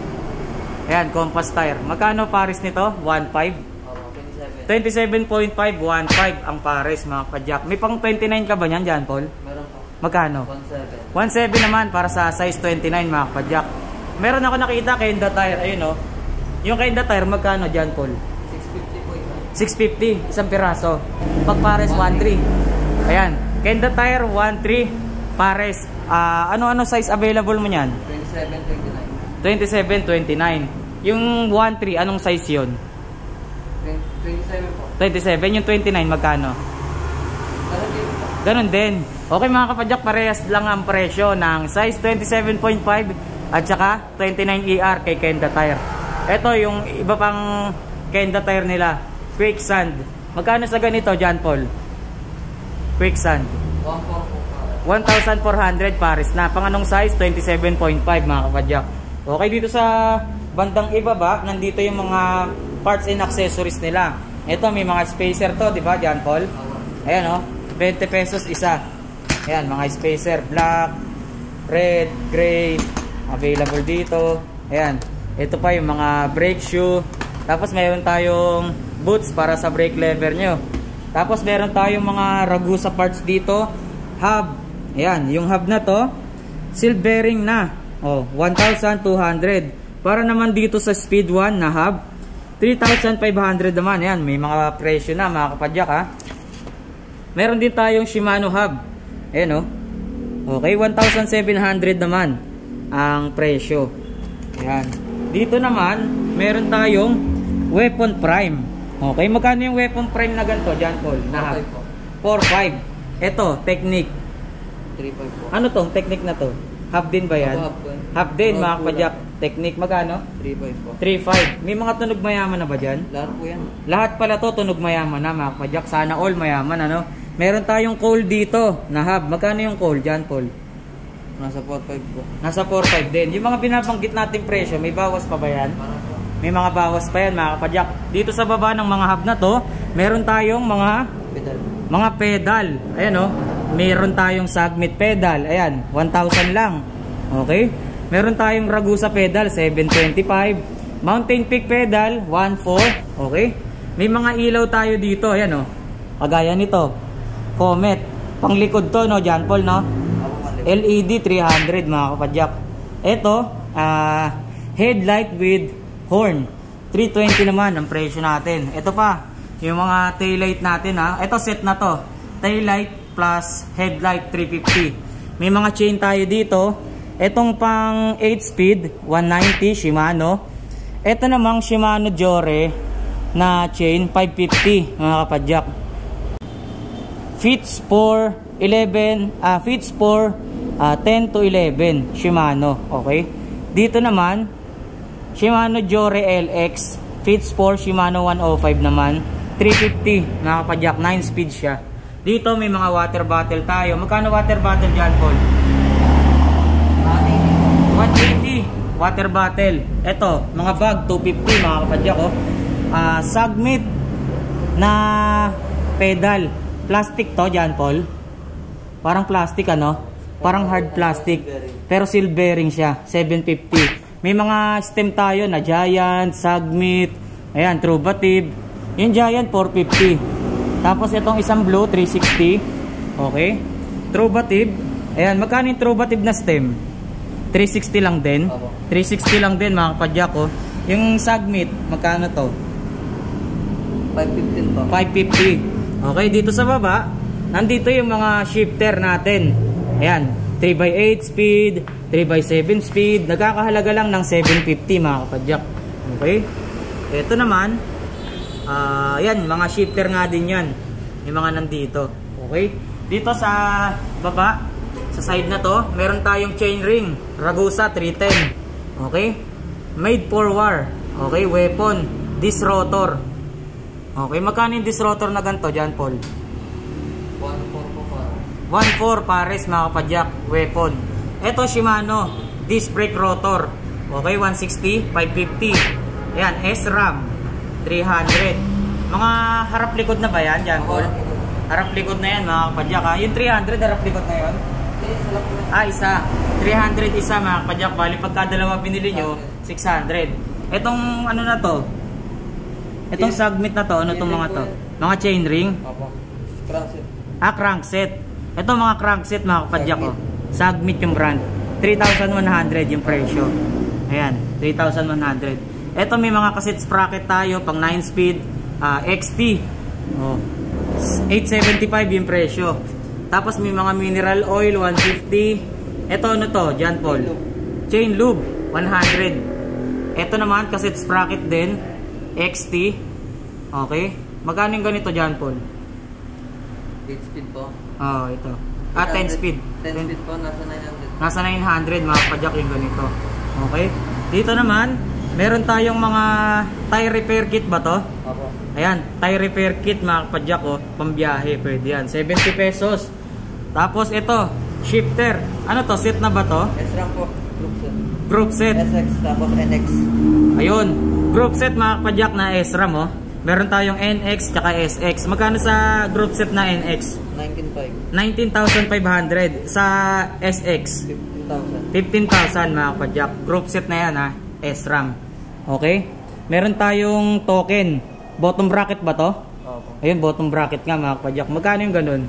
Ayan, Compass Tire. Magkano paris nito? one five. Opo, twenty-seven. twenty-seven point five, one five ang pares, mga kapadyak. May pang twenty-nine ka ba niyan, John Paul? Meron po. Magkano? one seven. one seven naman para sa size twenty-nine, mga kapadyak. Meron ako nakita kay Kenda Tire. Ayun, o. Yung Kenda Tire, magkano, John Paul? six fifty po isa. six fifty, isang piraso. Pag pares, one three. Ayan, Kenda Tire, one three. Pares. Ah, ano-ano size available mo niyan? twenty-seven, twenty-nine. twenty-seven, twenty-nine. Yung one three, anong size yun? twenty-seven po. twenty-seven, yung twenty-nine, magkano? Meron din po. Ganon din. Okay, mga kapadyak, parehas lang ang presyo ng size twenty-seven point five at saka twenty-nine E R kay Kenda Tire. Ito yung iba pang Kenda Tire nila, Quicksand. Magkano sa ganito, John Paul? Quicksand one four po. one thousand four hundred pares na. Pang anong size? twenty-seven point five, mga kapadyak. Okay, dito sa bandang ibaba, nandito yung mga parts and accessories nila. Ito, may mga spacer to, di ba, John Paul? Ayan, oh, twenty pesos isa. Ayan, mga spacer, black, red, gray, available dito. Ayan, ito pa yung mga brake shoe. Tapos mayroon tayong boots para sa brake lever nyo. Tapos meron tayong mga Ragusa parts dito. Hub. Ayan, yung hub na to, seal bearing na. Oh, one thousand two hundred. Para naman dito sa Speed one na hub, three thousand five hundred naman. Ayan, may mga presyo na, mga kapadyak, ha. Meron din tayong Shimano hub. Ayan, oh. Okay, one thousand seven hundred naman ang presyo. Ayan. Dito naman, meron tayong Weapon Prime. Okay, magkano yung Weapon Prime na ganito, John Paul? Na hub? four five. Ito, Technic. three five po. Ano tong Technic na to? Hub din ba yan? Hub, hub. Hub din, Hub mga po kapadyak. Technique, magkano? three five po. three five. May mga tunog mayaman na ba dyan? Lahat po yan. Lahat pala to tunog mayaman na mga kapadyak. Sana all mayaman, ano? Meron tayong coal dito na hub. Magkano yung coal dyan, Paul? Nasa four five po. Nasa four five din. Yung mga binabanggit natin presyo, may bawas pa ba yan? May mga bawas pa yan mga kapadyak. Dito sa baba ng mga hub na to, meron tayong mga Pedal. mga pedal. Ayan o. Meron tayong Sagmit pedal. Ayan, one thousand lang. Okay? Meron tayong Ragusa pedal, seven twenty-five. Mountain Peak pedal, one four. Okay? May mga ilaw tayo dito. Ayan o. Kagaya nito. Comet. Panglikod to, no? John Paul, no? L E D three hundred mga kapadyak. Ito, uh, headlight with horn. three twenty naman ang presyo natin. Ito pa, yung mga taillight natin ha. Ito set na to. Taillight plus headlight three fifty. May mga chain tayo dito. Itong pang eight speed, one ninety Shimano. Ito namang Shimano Jore na chain, five fifty mga kapadyak. Fits for eleven, ah, fits for uh, ten to eleven Shimano. Okay? Dito naman Shimano Jore L X, fits for Shimano one oh five naman, three fifty mga kapadyak, nine speed siya. Dito may mga water bottle tayo. Magkano water bottle dyan, Paul? one eighty water bottle. Ito, mga bag, two fifty mga kapadyak. Oh. Uh, Sagmit na pedal. Plastic to dyan, Paul. Parang plastic ano? Parang hard plastic. Pero silvering siya, seven fifty. May mga stem tayo na Giant, Sagmit, ayan, Trubative. Yung Giant, four fifty. Tapos itong isang blue, three sixty. Okay. Trubative. Ayan, magkano yung Trubative na stem? three sixty lang din. three sixty lang din mga kapadyak ko. Yung Sagmit, magkano to? five fifteen po. five fifty. Okay, dito sa baba, nandito yung mga shifter natin. Ayan, three by eight speed, three by seven speed. Nagkakahalaga lang ng seven fifty mga kapadyak. Okay. Ito naman, uh, yan, mga shifter nga din yan. Yung mga nandito. Okay. Dito sa baba, sa side na to, meron tayong chainring, Ragusa three ten. Okay? Made for war. Okay, weapon, disc rotor. Okay, magkano yung disc rotor na ganito dyan, Paul? one four po pa. one four pares mga kapadyak, weapon. Ito Shimano, disc brake rotor. Okay, one sixty, five fifty. Ayan, S RAM, three hundred. Mga harap likod na ba yan dyan, Paul? Harap likod na yan mga kapadyak ha. Yung three hundred, harap likod na yun? Ah, isa. three hundred isa mga kapadyak. Bali, pagka dalawa binili nyo, six hundred. Etong ano na to? Etong Sagmit na to, ano tong mga to? Mga chain ring? Opo. Crankset. Ah, crankset. Ito mga crankset mga kapadyak ko. Sagmit yung brand. three thousand one hundred yung presyo. Ayan, three thousand one hundred. Ito may mga cassette sprocket tayo, pang nine speed, uh, X T. Oh. eight seventy-five yung presyo. Tapos may mga mineral oil, one fifty. Ito ano to, John Paul? Chain lube, one hundred. Ito naman, cassette sprocket din, X T. Okay. Magkano yung ganito, John Paul? eight speed po. Oh, ito. Ah, ten speed. ten speed po, nasa nine hundred. Nasa nine hundred, mga kapadyak yung ganito. Okay. Dito naman, meron tayong mga tire repair kit ba to? Opo. Ayan, tire repair kit mga kapadyak ko, pambiyahe, pwede yan. seventy pesos. Tapos ito, shifter. Ano to? Set na ba to? S RAM po. Group set. Group set. S X tapos N X. Ayun. Group set mga kapadyak na S RAM oh. Meron tayong N X tsaka S X. Magkano sa group set na N X? nineteen five. nineteen thousand five hundred. Sa S X? fifteen thousand. fifteen thousand mga kapadyak. Group set na yan ha. S RAM. Okay? Meron tayong token. Bottom bracket ba to? Opo. Ayun, bottom bracket nga mga kapadyak. Magkano yung ganun?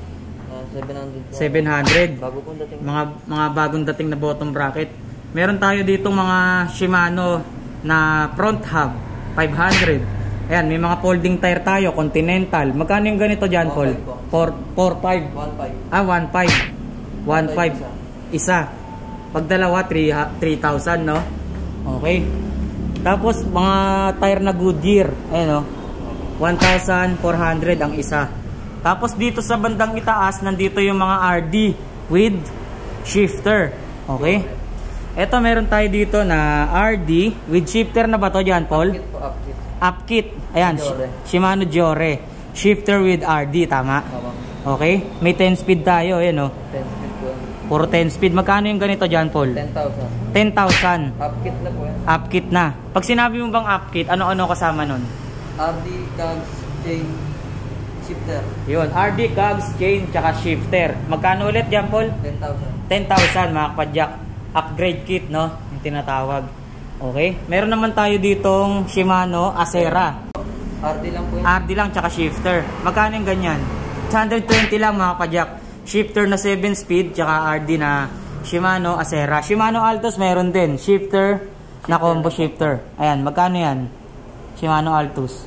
seven hundred po. seven hundred. Bago po dating. Mga mga bagong dating na bottom bracket. Meron tayo dito mga Shimano na front hub, five hundred. Ayan, may mga folding tire tayo, Continental. Magkano yung ganito dyan, Paul? four five. one five. Ah, one five. one five. Isa. Pag dalawa, three thousand, no? Okay. Tapos, mga tire na Goodyear. Ayan, no? one thousand four hundred ang isa. Tapos dito sa bandang itaas, nandito yung mga R D with shifter. Okay? Eto, meron tayo dito na R D with shifter na ba to, John Paul? Upkit po, upkit. Upkit. Ayan, Giore. Shimano Giore. Shifter with R D, tama? Tama. Okay. May ten speed tayo, ayan o. ten speed po. Puro ten speed. Magkano yung ganito, John Paul? ten thousand. ten thousand. Upkit na po yan. Upkit na. Pag sinabi mo bang upkit, ano-ano kasama nun? R D, cogs, chain, shifter. Yun, R D, cogs, chain, tsaka shifter. Magkano ulit, John Paul? ten thousand. ten thousand, mga kapadyak. Upgrade kit, no? Yung tinatawag. Okay. Meron naman tayo ditong Shimano Acera. R D lang po yan. R D lang, tsaka shifter. Magkano yung ganyan? one twenty lang, mga kapadyak. Shifter na seven speed, tsaka R D na Shimano Acera. Shimano Altos meron din. Shifter na combo shifter. Ayan, magkano yan? Shimano Altos.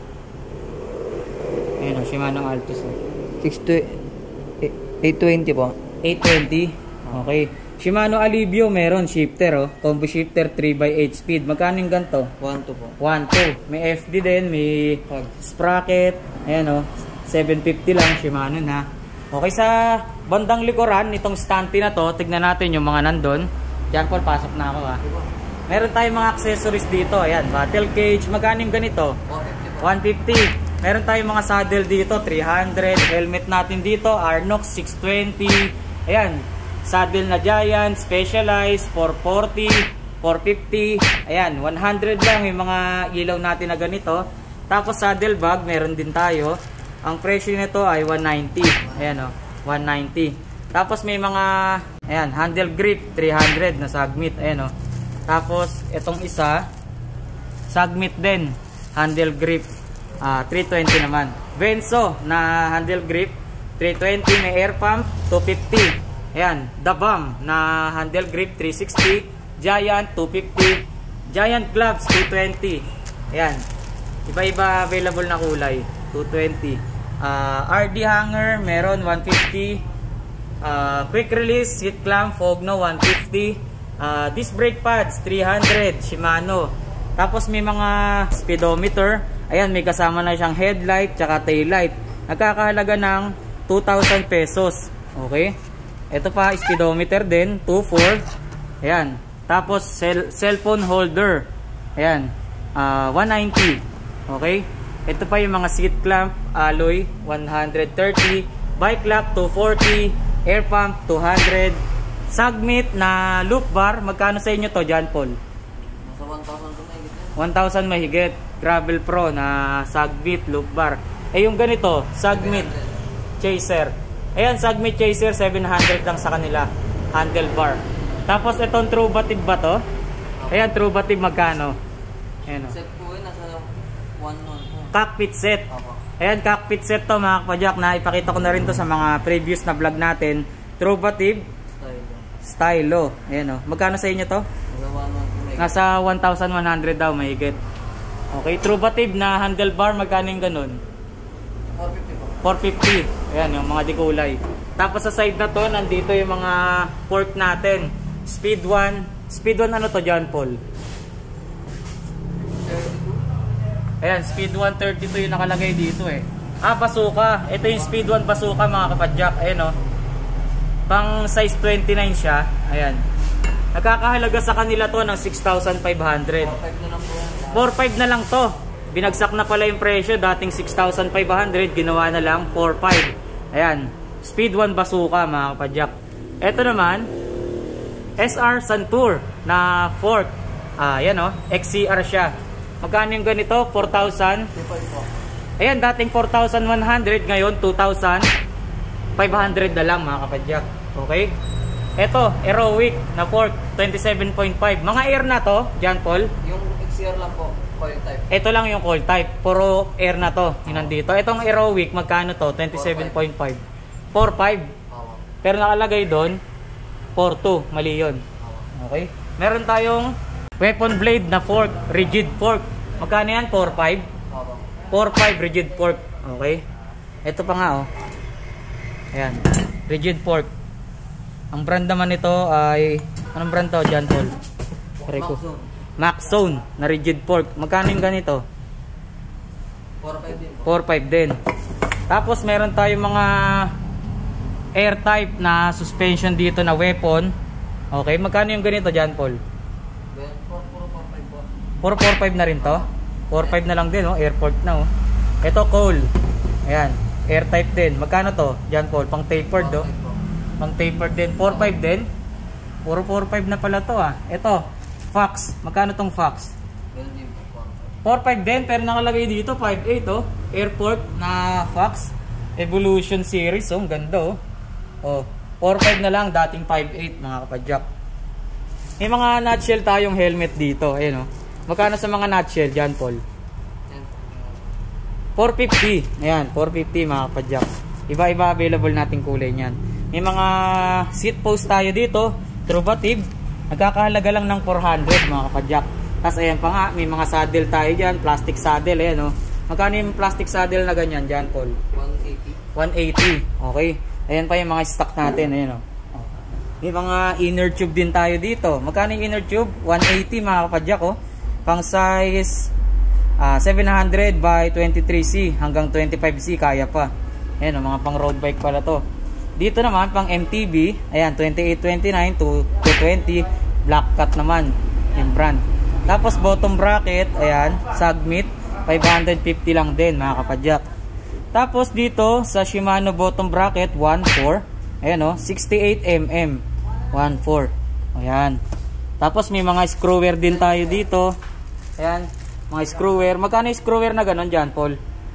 Ayan o, Shimano Altos. six to eight twenty po. eight twenty. Okay. Shimano Alivio meron shifter oh. Combo shifter three by eight speed. Magkano yung ganito? one two po. one two. May F D din, may sprocket. Ayan oh. seven fifty lang Shimano na. Okay, sa bandang likuran nitong stante na to, tignan natin yung mga nandun. Diyan Paul, pasok na ako ha. Meron tayong mga accessories dito. Ayan, battle cage. Magkano yung ganito? one fifty. Meron tayong mga saddle dito, three hundred. Helmet natin dito, Arnox six twenty. Ayan. Saddle na Giant, Specialized, four forty, four fifty. Ayan, one hundred lang yung mga ilaw natin na ganito. Tapos saddle bag, meron din tayo. Ang presyo nito ay one ninety. Ayan o, one ninety. Tapos may mga, ayan, handle grip, three hundred na sagmit. Ayan o. Tapos, itong isa, sagmit din, handle grip, uh, three twenty naman. Venso na handle grip, three twenty. May air pump, two fifty. Ayan, The Bomb na handle grip, three sixty. Giant, two fifty. Giant gloves, two twenty. Ayan, iba-iba available na kulay, two twenty. uh, R D hanger, meron one fifty. uh, Quick release, heat clamp, Fogno, one fifty. uh, Disc brake pads, three hundred, Shimano. Tapos may mga speedometer. Ayan, may kasama na siyang headlight tsaka taillight. Nagkakahalaga ng two thousand pesos. Okay. Ito pa, speedometer din, two four. Ayan. Tapos, cell, cellphone holder. Ayan. Uh, one ninety. Okay. Ito pa yung mga seat clamp, alloy, one thirty. Bike lock, two forty. Air pump, two hundred. Sagmit na loop bar. Magkano sa inyo to, John Paul? Nasa one thousand po mahigit. one thousand mahigit. Gravel Pro na sagmit loop bar. Eh, yung ganito, sagmit chaser. Ayan, Sagmit Chaser, seven hundred lang sa kanila. Handlebar. Tapos, itong True Batib ba to? Ayan, True Batib magkano? Ayan o. Set po yun, nasa one one po. Cockpit set. Opo. Ayan, cockpit set to mga kapadyak na ipakita ko na rin to sa mga previous na vlog natin. True Batib Stylo. Stylo. Ayan o. Magkano sa inyo to? Nasa one one po mahigit. Nasa one thousand one hundred daw, mahigit. Okay, True Batib na handlebar, magkano yung ganun? four fifty po. four fifty. Ayan, yung mga dikulay. Tapos sa side na to, nandito yung mga fork natin. Speed one. Speed one ano to, John Paul? Ayan, Speed one thirty-two yung nakalagay dito eh. Ah, basuka. Ito yung Speed one basuka mga kapadyak. Ayan o. Pang size twenty-nine siya. Ayan. Nagkakahalaga sa kanila to ng six thousand five hundred. four five na lang po yan. four five na lang to. Binagsak na pala yung presyo, dating six thousand five hundred, ginawa na lang four five. Ayan, Speed one basuka mga kapadyak. Ito naman, S R Santur na fork. Ah, yan o, X C R siya. Magkano yung ganito? four thousand. two five po. Ayan, dating four thousand one hundred, ngayon two thousand five hundred na lang mga kapadyak. Okay? Ito, Aerowick na fork, twenty-seven point five. Mga air na to, John Paul? Yung X C R lang po, coil type. Ito lang yung coil type. Puro air na to. Yung nandito. Itong Aerowick, magkano to? twenty-seven point five. four five. Opo. Pero nakalagay doon, four two. Mali yun. Opo. Okay? Meron tayong weapon blade na fork. Rigid fork. Magkano yan? four five. Opo. four five rigid fork. Okay? Ito pa nga oh. Ayan. Rigid fork. Ang brand naman nito ay, anong brand to, John Paul? Rico. Maxzone. Maxzone na rigid fork. Magkano yung ganito? four five din po. four five din. Tapos meron tayong mga air type na suspension dito na weapon. Okay, magkano yung ganito, John Paul? four forty-five na rin to. four forty-five na lang din, oh. Airport na, oh. Ito, coal. Ayan. Air type din. Magkano to? John Paul. Pang tapered, oh. Pang tapered din. four forty-five din. Puro four forty-five na pala to, ah. Ito, Fox. Magkano tong Fox? four forty-five din, pero nakalagay dito five eight, oh. Airport na Fox Evolution series, oh. Ang ganda, oh. Oh, four forty-five na lang, dating five eight, mga kapadyak. May mga nutshell tayong helmet dito, ayun, oh. Magkano sa mga nutshell, John Paul? four fifty. Ayan, four fifty, mga kapadyak. Iba-iba available nating kulay niyan. May mga seat post tayo dito, Truvative. Nagkakahalaga lang ng four hundred, mga kapadyak. Tapos ayan pa nga, may mga saddle tayo dyan, plastic saddle, ayan, oh. Magkano yung plastic saddle na ganyan, John Paul? one eighty. one eighty, okay. Ayan pa yung mga stock natin, ayan, oh. May mga inner tube din tayo dito. Magkano yung inner tube? one eighty, mga kapadyak, oh. Pang size uh, seven hundred by twenty-three C hanggang twenty-five C, kaya pa. Ayan, oh, mga pang road bike pala to. Dito naman, pang M T B, ayan, twenty-eight twenty-nine to two twenty, black cut naman yung brand. Tapos bottom bracket, ayan, Submit, five fifty lang din, mga kapadyak. Tapos dito sa Shimano bottom bracket, one four, ayan, oh, sixty-eight millimeters, one four. Ayan. Tapos may mga screwer din tayo dito. Ayan, mga screwer. Magkano yung screwer na ganon, John Paul?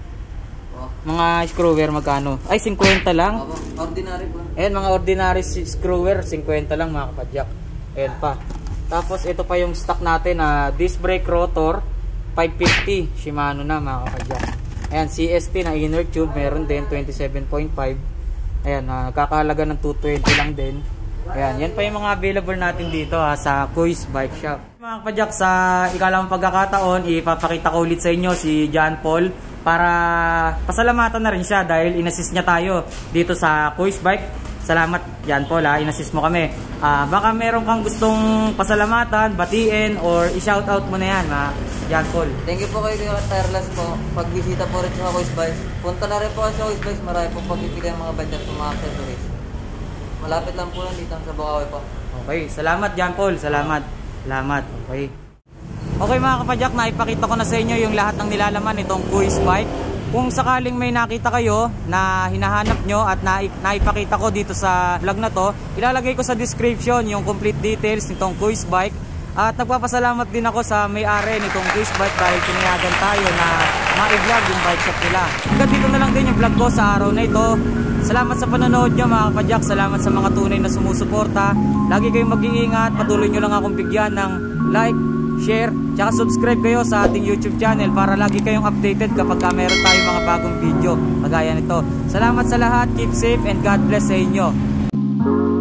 Mga screwer magkano? Ay, fifty lang. Ordinary po. Ayan, mga ordinary screwer, fifty lang, mga kapadyak. Ayan pa. Tapos ito pa yung stock natin na uh, disc brake rotor, five fifty, Shimano na, mga kapadyak. Ayan, C S T na inner tube, meron din, twenty-seven point five. Ayan, uh, nagkakahalaga ng two twenty lang din. Ayan, yan pa yung mga available natin dito, ha, sa Kuis Bike Shop. Mga kapadyak, sa ikalimang pagkakataon, ipapakita ko ulit sa inyo si John Paul para pasalamatan na rin siya dahil inassist niya tayo dito sa Kuis Bike. Salamat, John Paul, ha, inassist mo kami. Uh, baka meron kang gustong pasalamatan, batiin, or i-shoutout mo na yan, ha, John Paul. Thank you po kayo kay Tireless po. Pagbisita po rin sa Kuis Bike. Punta na rin po sa Kuis Bike. Marami po pagpipili ang mga bike at mga accessories. Malapit lang po lang dito sa Bukawi po. Okay, salamat, John Paul. Salamat. Salamat. Okay. Okay, mga kapadyak, naipakita ko na sa inyo yung lahat ng nilalaman nitong Kuis Bike. Kung sakaling may nakita kayo na hinahanap nyo at naipakita ko dito sa vlog na to, ilalagay ko sa description yung complete details nitong Kuis Bike. At nagpapasalamat din ako sa may-ari nitong Kuis Bike dahil pinayagan tayo na ma-vlog yung bike shop nila. Hanggang dito na lang din yung vlog ko sa araw na ito. Salamat sa panonood nyo, mga kapadyak. Salamat sa mga tunay na sumusuporta. Lagi kayong mag-iingat. Patuloy nyo lang akong bigyan ng like, share, tsaka subscribe kayo sa ating YouTube channel para lagi kayong updated kapag ka meron tayong mga bagong video kagaya nito. Salamat sa lahat. Keep safe and God bless sa inyo.